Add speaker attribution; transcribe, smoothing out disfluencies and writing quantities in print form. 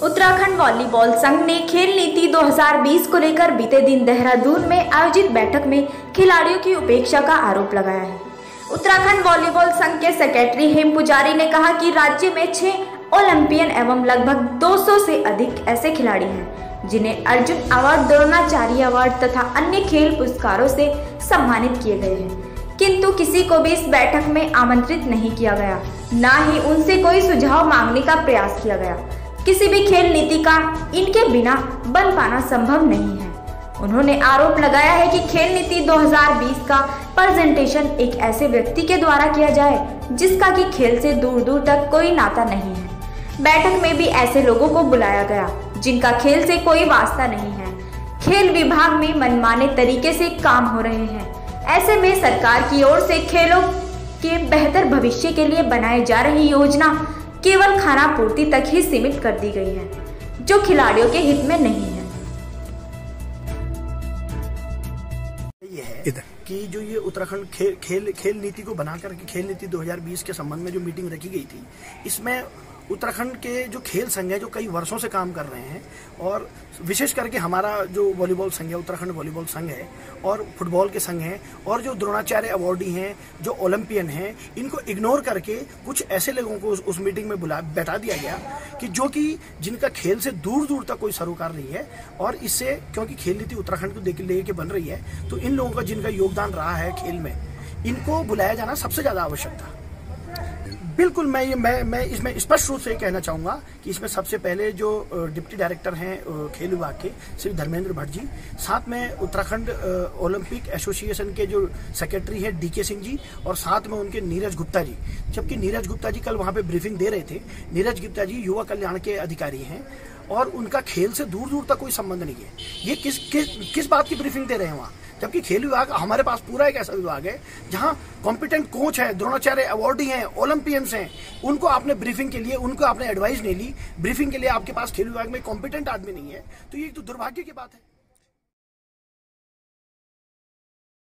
Speaker 1: Uttarakhand volleyball संघ ने खेल नीति 2020 को लेकर बीते दिन देहरादून में आयोजित बैठक में खिलाड़ियों की उपेक्षा का आरोप लगाया है। उत्तराखंड वॉलीबॉल संघ के सेक्रेटरी हेम पुजारी ने कहा कि राज्य में 6 ओलंपियन एवं लगभग 200 से अधिक ऐसे खिलाड़ी हैं जिन्हें अर्जुन अवार्ड, द्रोणाचार्य अवार्ड तथा अन्य खेल पुरस्कारों से सम्मानित किए गए हैं, किंतु किसी को भी इस बैठक में आमंत्रित नहीं किया गया, न ही उनसे कोई सुझाव मांगने का प्रयास किया गया। किसी भी खेल नीति का इनके बिना बन पाना संभव नहीं है। उन्होंने आरोप लगाया है कि खेल नीति 2020 का प्रेजेंटेशन एक ऐसे व्यक्ति के द्वारा किया जाए जिसका कि खेल से दूर दूर तक कोई नाता नहीं है। बैठक में भी ऐसे लोगों को बुलाया गया जिनका खेल से कोई वास्ता नहीं है। खेल विभाग में मनमाने तरीके से काम हो रहे हैं। ऐसे में सरकार की ओर से खेलों के बेहतर भविष्य के लिए बनाई जा रही योजना केवल खाना पूर्ति तक ही सीमित कर दी गई है, जो खिलाड़ियों के हित में नहीं है।
Speaker 2: ये है कि जो ये उत्तराखंड खेल नीति को बनाकर के खेल नीति 2020 के संबंध में जो मीटिंग रखी गई थी, इसमें उत्तराखंड के जो खेल संघ है जो कई वर्षों से काम कर रहे हैं, और विशेष करके हमारा जो वॉलीबॉल संघ है, उत्तराखंड वॉलीबॉल संघ है, और फुटबॉल के संघ हैं, और जो द्रोणाचार्य अवार्डी हैं, जो ओलंपियन हैं, इनको इग्नोर करके कुछ ऐसे लोगों को उस मीटिंग में बैठा दिया गया कि जो कि जिनका खेल से दूर दूर तक कोई सरोकार नहीं है। और इससे क्योंकि खेल नीति उत्तराखंड को लेके बन रही है, तो इन लोगों का जिनका योगदान रहा है खेल में, इनको बुलाया जाना सबसे ज्यादा आवश्यक था। बिल्कुल, मैं इसमें स्पष्ट रूप से कहना चाहूंगा कि इसमें सबसे पहले जो डिप्टी डायरेक्टर हैं खेल विभाग के श्री धर्मेंद्र भट्ट जी, साथ में उत्तराखंड ओलंपिक एसोसिएशन के जो सेक्रेटरी हैं डीके सिंह जी, और साथ में उनके नीरज गुप्ता जी। जबकि नीरज गुप्ता जी कल वहां पे ब्रीफिंग दे रहे थे। नीरज गुप्ता जी युवा कल्याण के अधिकारी हैं और उनका खेल से दूर दूर तक कोई संबंध नहीं है। ये किस बात की ब्रीफिंग दे रहे हैं वहां? जबकि खेल विभाग, हमारे पास पूरा एक ऐसा विभाग है जहां कॉम्पिटेंट कोच है, द्रोणाचार्य अवार्डी हैं, ओलंपियंस हैं, उनको आपने ब्रीफिंग के लिए, उनको आपने एडवाइस नहीं ली, ब्रीफिंग के लिए आपके पास खेल विभाग में कॉम्पिटेंट आदमी नहीं है, तो ये एक तो दुर्भाग्य की बात है।